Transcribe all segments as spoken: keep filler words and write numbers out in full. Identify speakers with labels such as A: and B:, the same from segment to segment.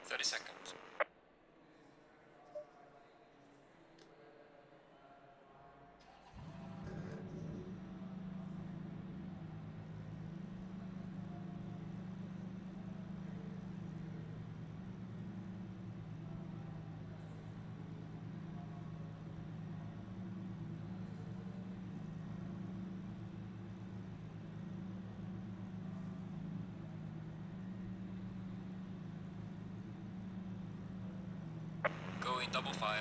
A: thirty seconds. Go in double file.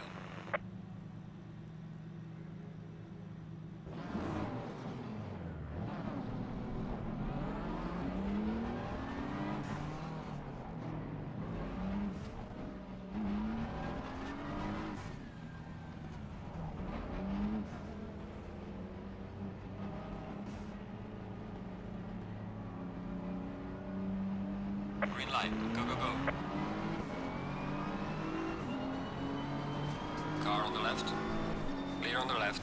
A: Green light, go, go, go. Car on the left. Clear on the left.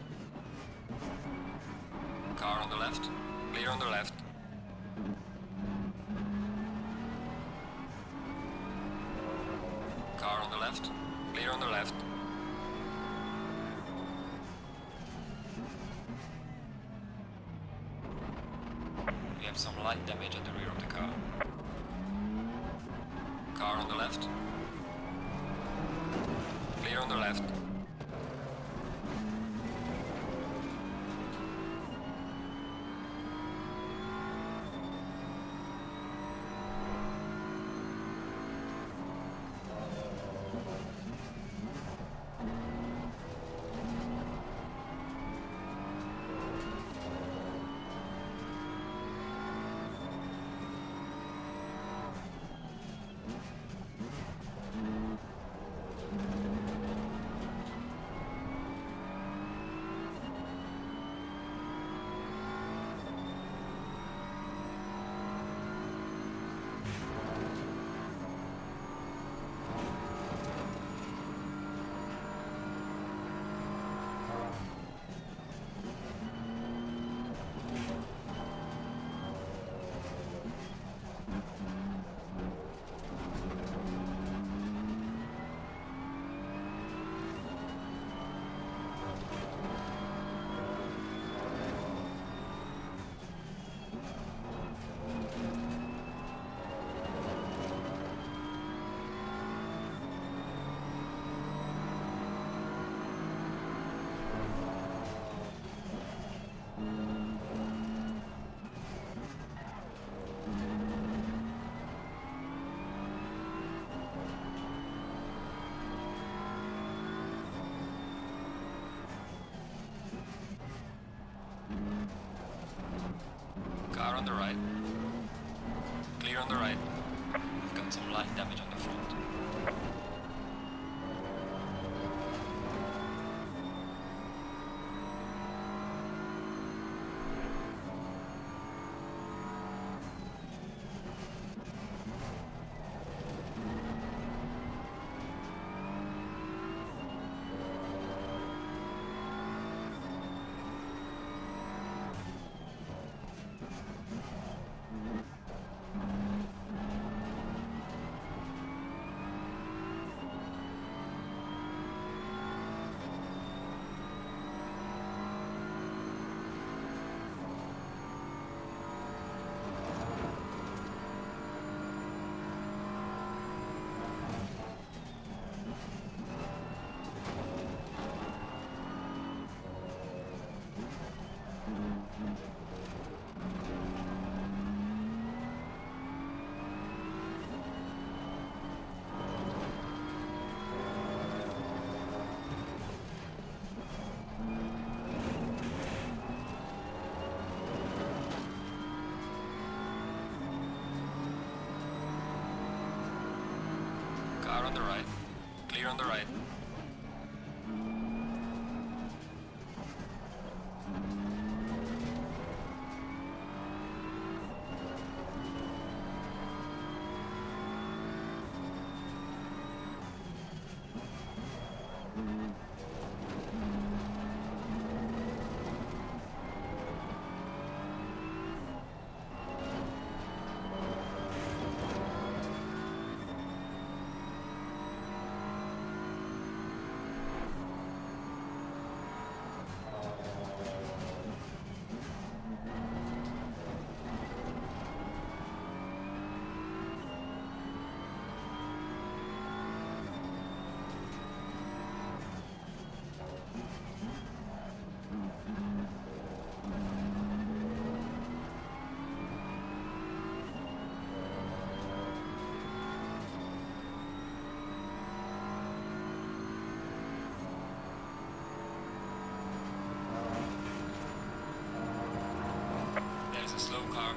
A: Car on the left. Clear on the left. Car on the left. Clear on the left. We have some light damage at the rear of the car. Car on the left. Clear on the left. Car on the right. Clear on the right. We've got some light damage on the front. Car on the right. Clear on the right.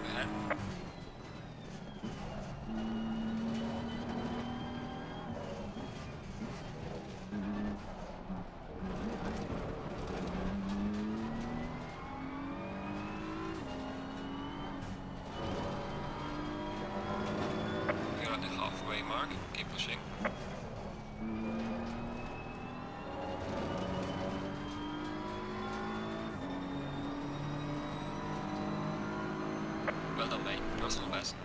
A: ahead. We're at the halfway mark, keep pushing. Well done, mate. Personal best.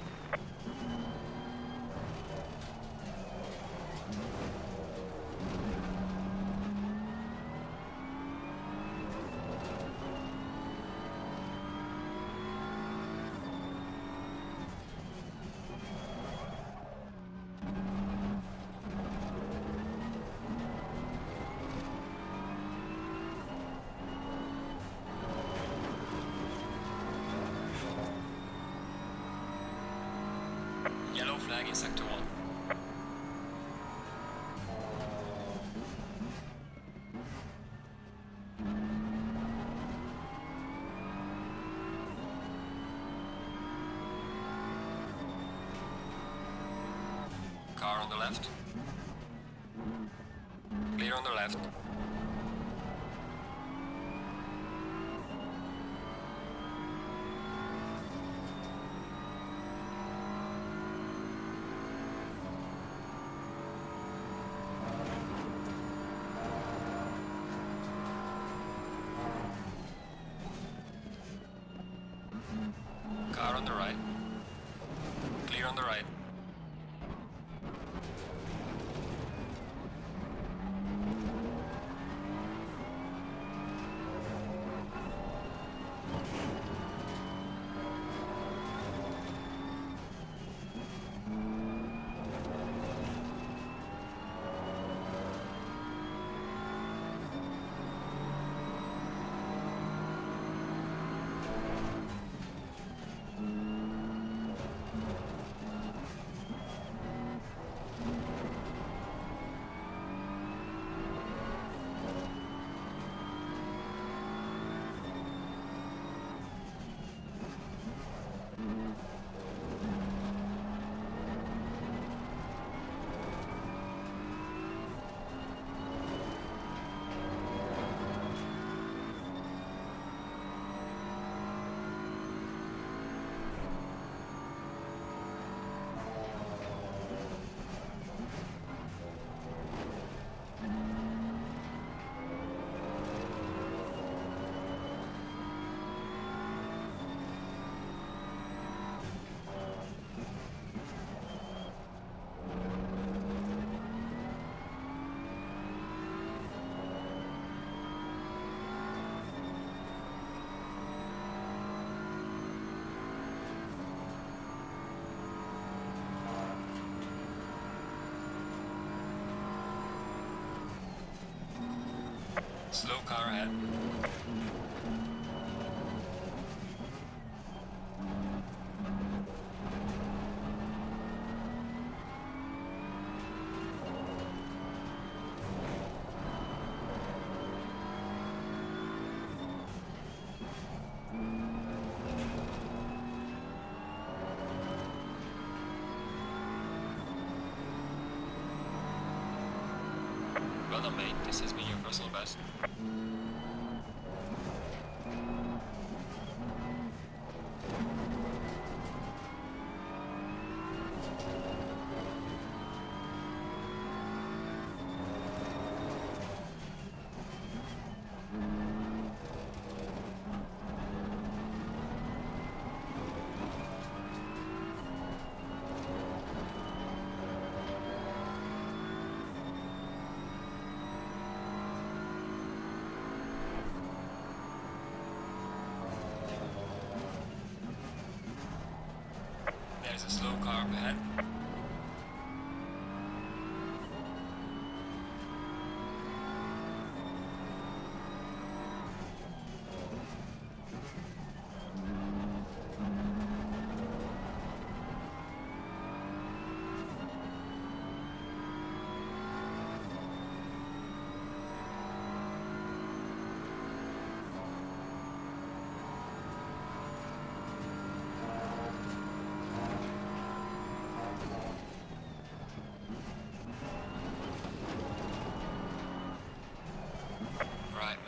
A: Yellow flag in sector one. Car on the left. Clear on the left. Car on the right. Clear on the right. Slow car ahead. Well done, mate. This has been your personal best. There's a slow car up ahead.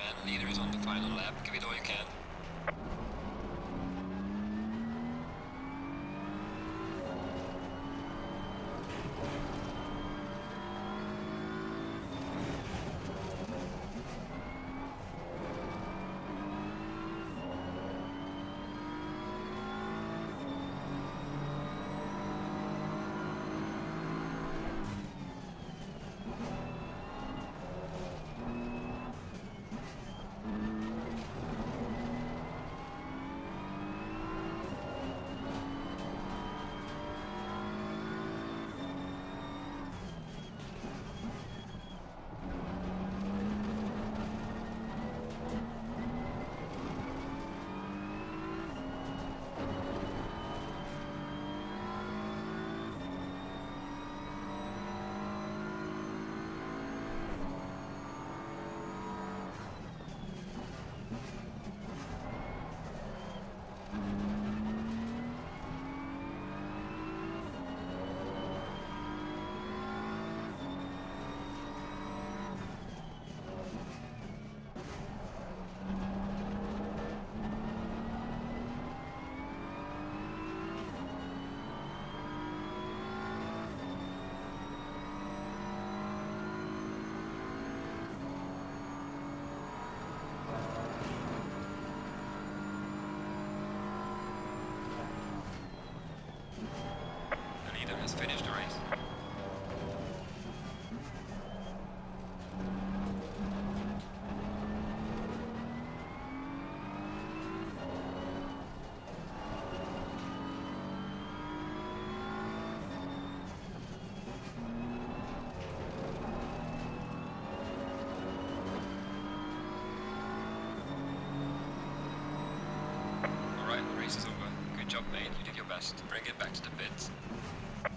A: man. Leader is on the final lap. Give it all you can. Has finished the race. Alright, the race is over. Good job, mate. You did your best. Bring it back to the pits.